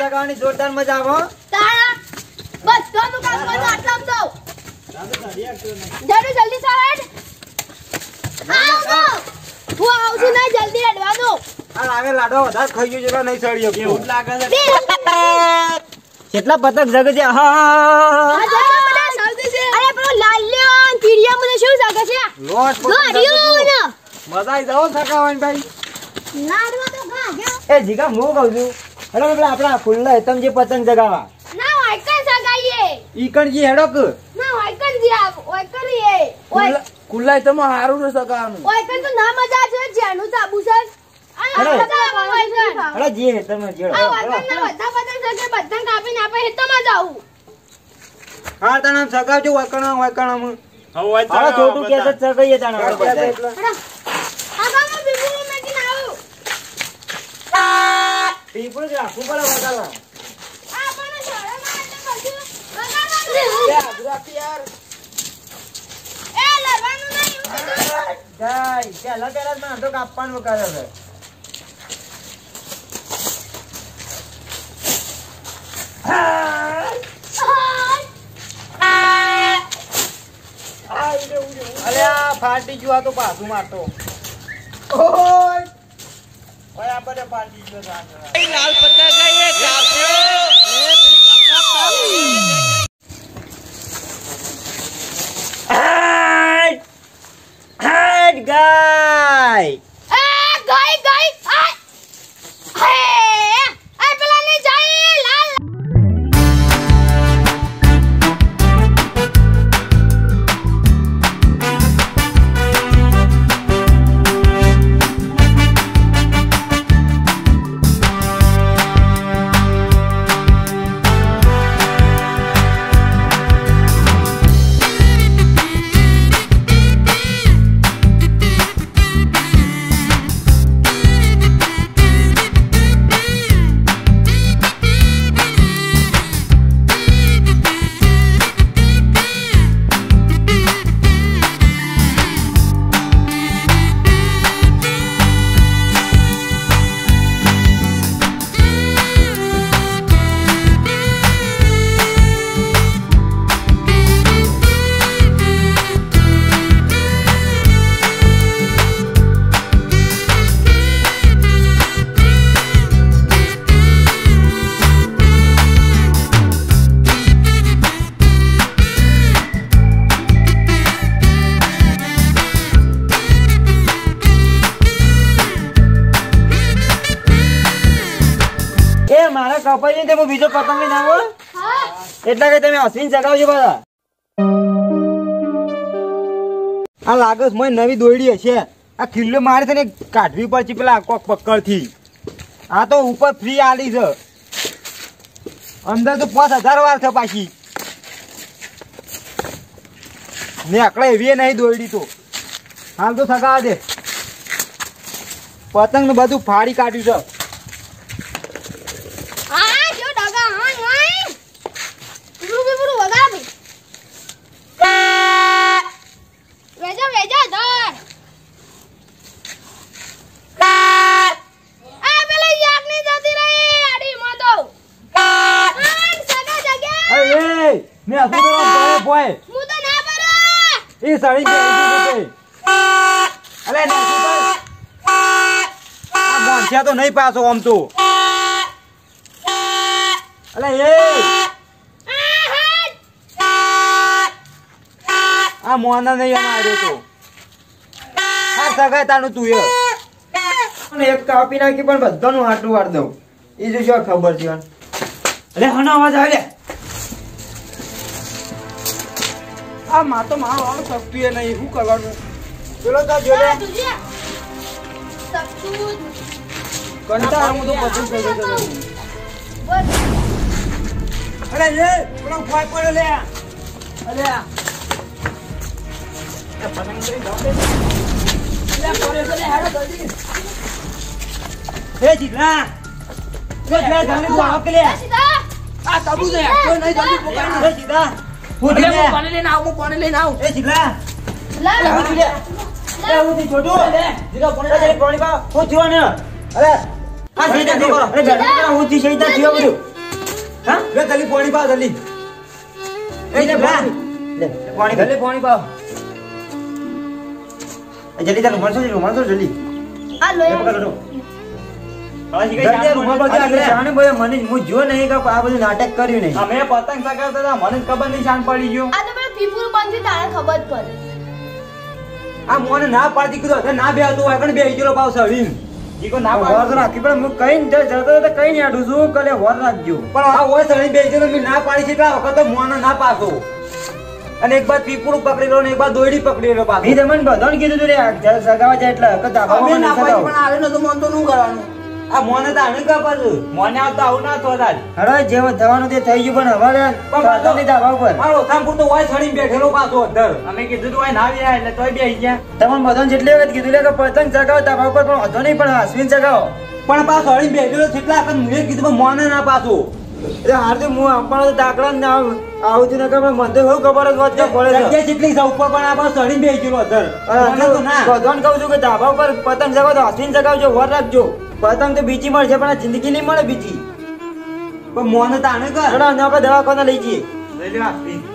સગાવાની જોરદાર મજા આવે તારા બસ તો નું કામ કરો આટલા જાવ જલ્દી સાહેબ આવો હું આવું છું ને જલ્દી હેડવાનું આ લાગે લાડો વધારે ખાઈ ગયો જેટલા નહીં સળ્યો કેવું લાગે છે કેટલા પતંગ જગે છે હા અરે પેલો લાલ્યો પીડિયા મને શું જાગે છે લોટ લોડિયો મજા આવી જાવ સગાવાની ભાઈ લાડવા તો ગાગ્યો એ જીગા હું કહું છું હેડો પેલા આપણા ખુલ્લા તમ જે પતંગ જગાવા ના વાયકન સગાઈએ ઈકણજી હેડો કે ના વાયકન જી આવ વાયકન એ ખુલ્લા તમ હારું ન સગાવાનું વાયકન તો ના મજા છે જેનું સાબુ છે હેડો જી તમે જેડો આ વાયકન ના બધા પતંગ સગે બધા કાપીને આપે હેતમાં જાવું હા તને સગાવજો વાયકણ વાયકણ હવે છોટું કે છે સગાઈએ તાણે આ ગામમાં બીબુની મેકીને આવું પીપળ રાખું પડે વગાડવા આ પણ છોડે માં એટલે બધું યાર એ લડવાનું નહીં જાય પેલા પેલા માં તો કાપવાનું કરે છે અલ્યા ફાટી ગયો તો પાછું મારતો ઓય ઓય આ બધે ફાટી ગયો લાલ પત્તા ગયે કાપ્યો લે પેલી કાપ હાડ ગાય ગાય આ પેલા ને જાય લાલ મારા કપાઈ ને તે બીજો પતંગ લઈને આવો એટલે કે તમે અશ્વિન ચગાવજો બધા આ લાગે મોય નવી દોયડી હશે આ ખીલ્લો મારે છે ને કાઢવી પડશે પેલા કોક પકડ થી આ તો ઉપર ફ્રી આલી છે અંદર તો 5000 વાર છે પાછી ને આકડે એવી નહીં દોયડી તો હાલ તો સગાવા દે પતંગ ને બધું ફાડી કાઢ્યું છે मैं असू तो बोय मु तो ना बरा ई साड़ी के अरे ना तू आ बांधिया तो नहीं पासो हम तो अरे ये आ मोहना नहीं हमारे तो आ सगाय तानु तू ये एक कापी नाखी पण बधाનું હાટું વાળ દઉં ઈ જો શું ખબર છે અરે હનો અવાજ આવે આ માં તો મારો વાળ સક્તિએ નહીં શું કરવાનું પેલો તો જો લે સક્તુજ કંટા હું તો પસંદ કરી દઉં અરે એ પેલો ફાઈ પડે લે અરે આ પતંગ કરી દો લે પડે તો લે હાડો જલ્દી એ જીગલા જો લે જાને તો આવ કે લે આ તબુ દે કોઈ નહીં જલ્દી પોકાઈ લે જીગલા હું પાણી લેને આવ એ જીગલા લા એ હું થી છોટો જીગા પાણી કા હું જીવા ને અરે આ સીધા કરો અરે બેઠા હું થી સીધા જીવા બધું હા લે જલ્દી પાણી પાવ જલ્દી એ લે પાણી જલ્દી પાણી પાવ જલ્દી ચાલો મળશો જલ્દી આ લો એ પકડો જલ્દી રૂમાલ પર જાણે બોય મને હું જો નહીં કે આ બધું નાટક કર્યું નહીં અમે પતંગ ચગાવતા હતા મને ખબર નહીં શાન પડી ગયો આ તો પેલો પીપુર બંધી તારે ખબર પડે આ મોને ના પાડતી કીધું ના બેહતો હોય કણ બેહી ગયો પાવ સળીન જીકો ના પાડ રાખી પણ હું કઈ જતો તો કઈ નહીં આડું છું કલે વર રાખજો પણ આ હોય સળીન બેહી ગયો મે ના પાડી છે એટલા વખત તો મોને ના પાસો અને એક બાદ પીપુર પકડી લો ને એક બાદ દોયડી પકડી લો પાછો ઈ તમને બધાને કીધું તું રે સગાવા જાય એટલે કે દાબામાં ના પાડી પણ આલે ન તો મન તો નું કરવાનું આ મોને તો આને કા પાછું મોને આવતો આવું ના તો દાદ અરે જેવો થવાનું તે થઈ ગયું પણ હવારે પાછો ની દાબા ઉપર મારો ઓથામપુર તો વાય છડીને બેઠેલો પાછો અંદર અમે કીધું તો વાય ના આવ્યા એટલે તોય બેહી ગયા તમને બધાને જેટલી વખત કીધું લે કે પતંગ ચગાવો દાબા ઉપર પણ હતો નહીં પણ અશ્વિન ચગાવો પણ પાછો છડીને બેઠેલો કેટલા વખત મુએ કીધું પણ મોને ના પાછો એટલે હાર તો હું આપણો દાખલા ના આવું છું ને કે મને તો એવું ખબર જ વાત કે પડે છે જેટલી છે ઉપર પણ આ પાછો છડીને બેહી ગયો અંદર મને તો ના બધાને કહું છું કે દાબા ઉપર પતંગ ચગાવો તો અશ્વિન ચગાવજો વર રાખજો પતંગ તો બીજી મળશે પણ આ જિંદગી નહીં મળે બીજી પણ મોને તાણે કર આપણે દવાખાને લઈ જઈએ લઈ લે